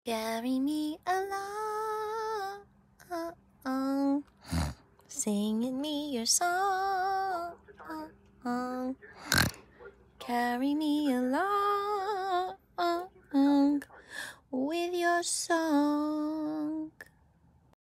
Carry me along, singing me your song. Carry me along with your song.